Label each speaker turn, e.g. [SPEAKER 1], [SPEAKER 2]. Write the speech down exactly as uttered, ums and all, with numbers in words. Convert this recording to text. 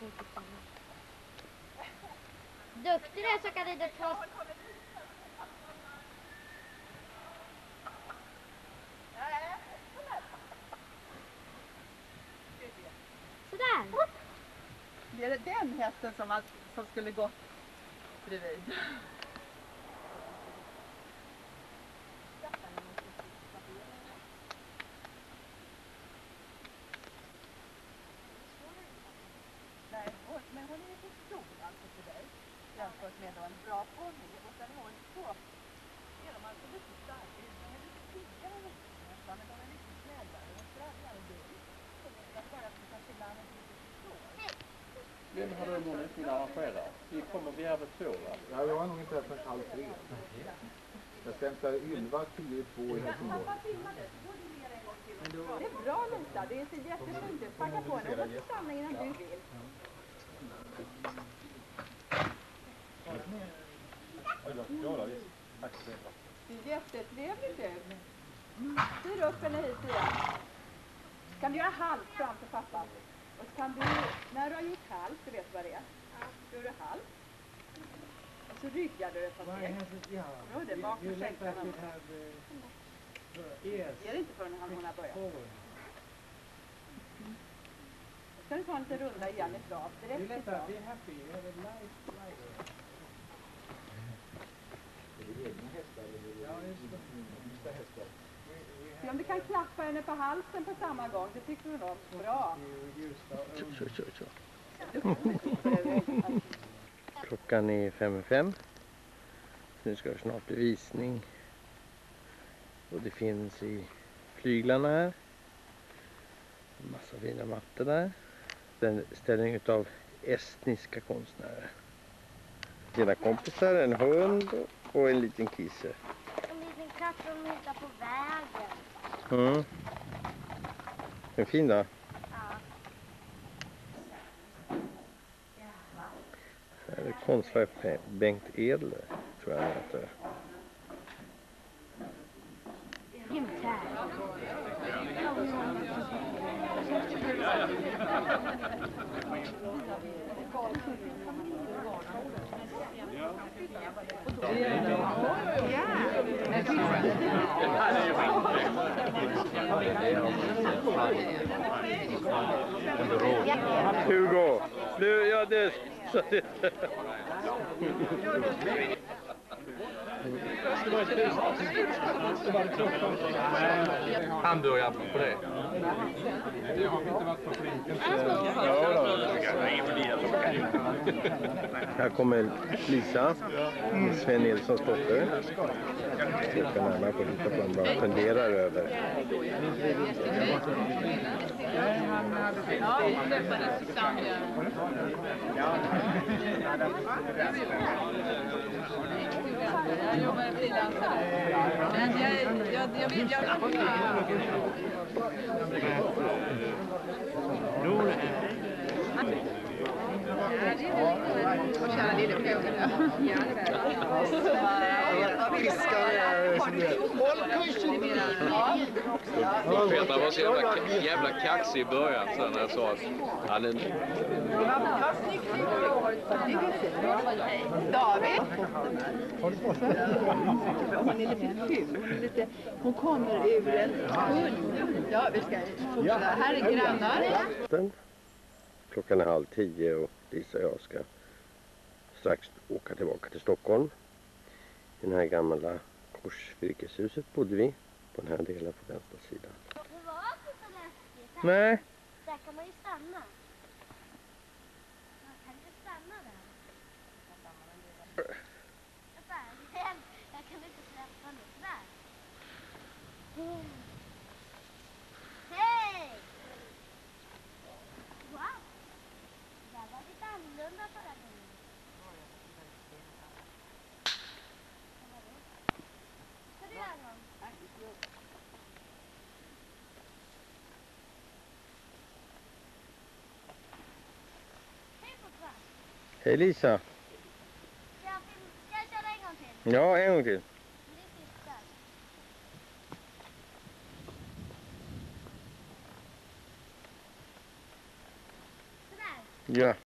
[SPEAKER 1] Duktig är så kan det ta. Sådär.
[SPEAKER 2] Det är den hästen som, som skulle gått bredvid. Nej, men hon är lite stor alltså för dig. Jämfört med en bra ponny. Och sen har hon så. Är de alltså lite starkare. De är lite piggare nästan. Men de är lite snällare. De sprattlar en del. Jag bara att de kanske ibland inte riktigt förstår.
[SPEAKER 3] Vem har du någonsin arrangerat? Vi kommer vid över två, va?
[SPEAKER 4] Ja, jag var nog inte där förrän halv tre. Jag stämplade Ylva tio i två i Helsingborg.
[SPEAKER 2] Det är bra Lisa, det är så jättefint ut. Packa på den, hon får stanna innan du vill. Det är jättetrevligt ut. Styr upp henne hit igen. Kan du göra halvt framför pappa? Och så kan du, när du har gjort halvt, du vet vad det är. Så gör du halvt. Och så ryggar du ett par steg. Ja, det är bak med skänkarna. Det är inte förrän hon har börjat. Ska du ta en liten runda igen i trav? Det räcker bra.
[SPEAKER 4] Det är egna hästar. Ja, just det. Hästar.
[SPEAKER 2] Se om du kan klappa henne på halsen på samma gång. Det tycker du var bra.
[SPEAKER 3] Kör, kör, kör. Klockan är fem fem. Nu ska det snart bli visning. Och det finns i flyglarna här. En massa fina mattor där. En ställning utav estniska konstnärer. Dina kompisar, en hund och en liten kisse.
[SPEAKER 1] En liten katt som hittar på vägen.
[SPEAKER 3] Mm. En fin då?
[SPEAKER 1] Ja.
[SPEAKER 3] Här är konstnär Bengt Edler, tror jag han heter. Hugo, du, ja det... Hamburgare på det.
[SPEAKER 4] Det har vi inte varit på flinken.
[SPEAKER 3] Här kommer Lisa, Sven Nilssons dotter. Jag kan närmare på lite på den bara funderar över.
[SPEAKER 5] Ja, vi träffades i Zambia. Jag jobbar i frilansare. Men jag, jag, jag vill... Jag och kära lille Pågen. Ja, det är
[SPEAKER 4] Fiskar
[SPEAKER 6] Petra var så jävla, jävla kaxig i början sen när jag sa att han är...
[SPEAKER 2] David? Hon är lite ful. Hon, är lite, hon kommer ur en hund. Ja, vi ska fortsätta. Här är grannar.
[SPEAKER 3] Klockan är halv tio och Lisa och jag ska strax åka tillbaka till Stockholm. I det här gamla korsvirkeshuset bodde vi. På den här delen på vänstra sidan.
[SPEAKER 1] Det var inte så läskigt.
[SPEAKER 3] Nej.
[SPEAKER 1] Där kan man ju stanna. Man kan ju stanna där. Jag kan inte släppa nu. Där. Hej! Wow! Det var lite annorlunda förra gången. Ska du göra någon? Hej pappa!
[SPEAKER 3] Hej Lisa.
[SPEAKER 1] Ska jag, ska jag köra en gång till?
[SPEAKER 3] Ja, en gång till.
[SPEAKER 1] Det är sista. Sådär.
[SPEAKER 3] Ja.